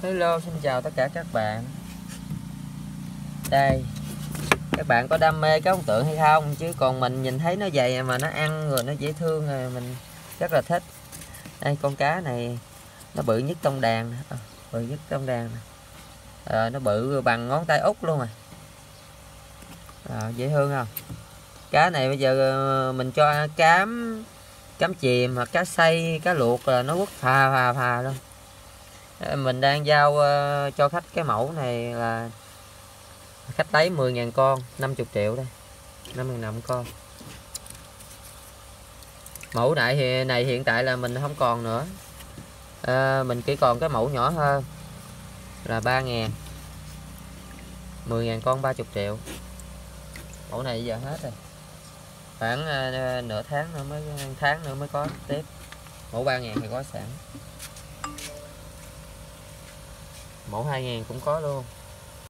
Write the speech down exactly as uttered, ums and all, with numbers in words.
Hello, xin chào tất cả các bạn. Đây, các bạn có đam mê cái ống tượng hay không? Chứ còn mình nhìn thấy nó dày mà nó ăn rồi nó dễ thương rồi mình rất là thích. Đây, con cá này nó bự nhất trong đàn, à, bự nhất trong đàn. À, nó bự bằng ngón tay út luôn rồi. À, dễ thương không? Cá này bây giờ mình cho cám cám chìm hoặc cá xay, cá luộc là nó quất phà phà phà luôn. Mình đang giao uh, cho khách cái mẫu này là khách lấy mười ngàn con, năm mươi triệu đây, năm ngàn đồng con. Mẫu này thì này hiện tại là mình không còn nữa, à, mình chỉ còn cái mẫu nhỏ hơn là ba ngàn, mười ngàn con ba mươi triệu. Mẫu này giờ hết rồi, khoảng uh, nửa tháng nữa mới tháng nữa mới có tiếp. Mẫu ba ngàn thì có sẵn, mẫu hai ngàn cũng có luôn.